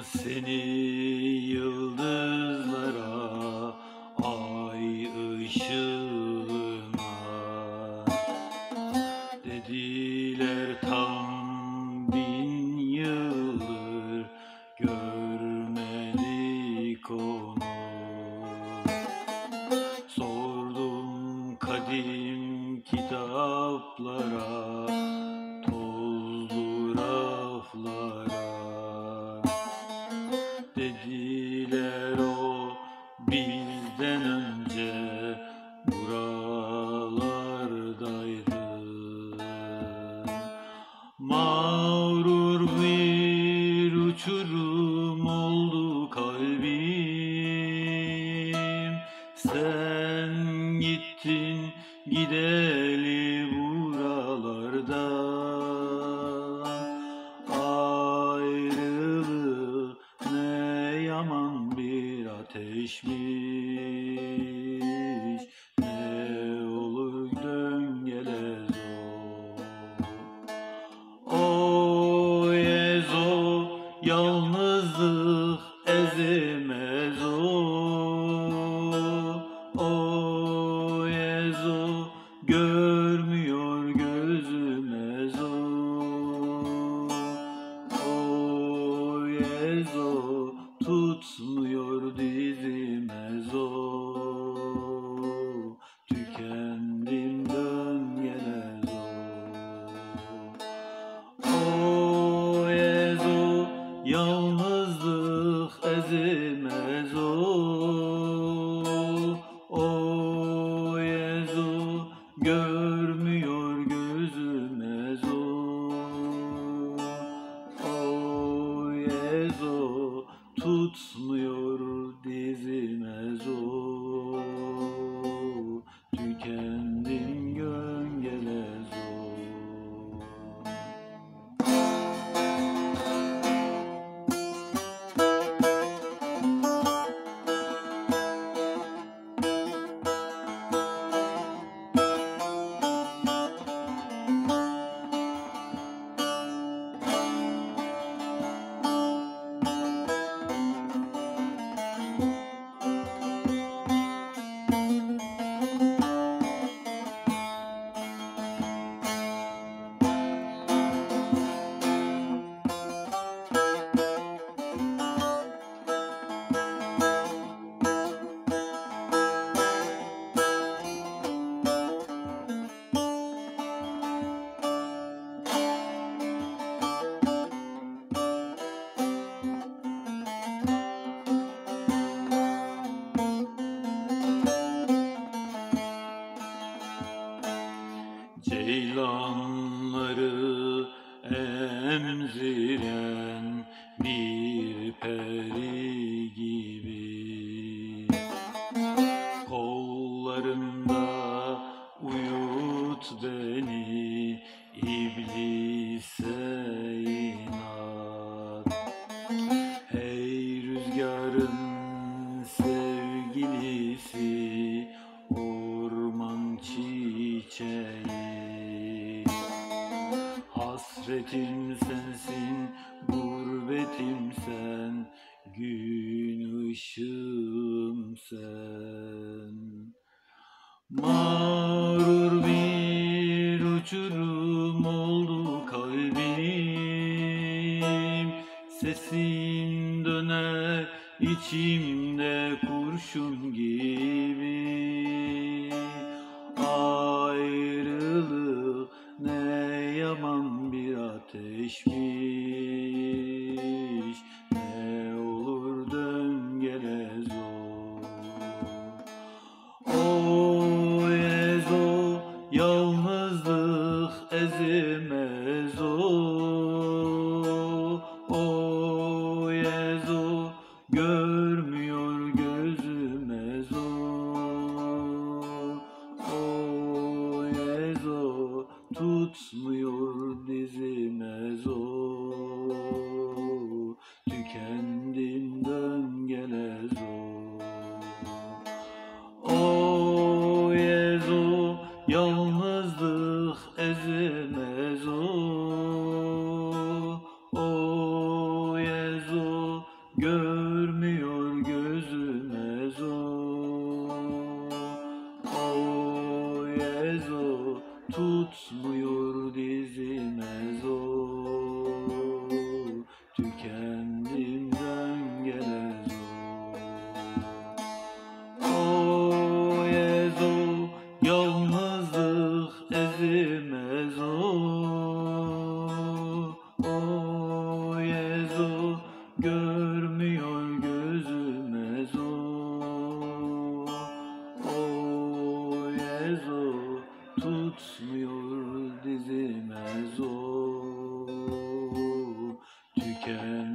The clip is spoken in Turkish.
Seni yıldızlara, ay ışığına dediler, tam 1000 yıldır görmedik onu. Sordum kadim kitaplara, tozlu raflara, dediler o bizden önce buralardaydı. Mağrur bir uçurum oldu kalbim, sen gittin gideli buralardan. Ayrılık ne yaman bir ateşmiş, ne olur dön gele zor. O Ezo, yalnızlık ezemez o. O Ezo, görmüyor gözüm Ezo. O Ezo, tutmuyor dizim Ezo. Tükendim, dön gel Ezo. O Ezo, yalnızlık ezemez o. O Ezo, görmüyor gözüm Ezo. O Ezo, tutmuyor dizim Ezo. Tükendim, gön gel Ezo. Ceylanları emziren bir peri gibi, kollarında uyut beni iblise inat. Hey rüzgarın sevgilisi, orman çiçeği, hasretim sensin, gurbetim sen, gün ışığım sen. Mağrur bir uçurum oldu kalbim, sesim döner içimde kurşun gibi. Ayrılık ne yaman bir ateşmiş, ne olur dön gel Ezo. O Ezo, yalnızlık ezemez o. O Ezo, görmüyor gözüm Ezo. O Ezo, tutmuyor dizim Ezo. kendimden gelez o Yezo, yalnızlık ezilmez o Yezo, görmüyor gözümez o Yezo, tutmuyor dizimez tüken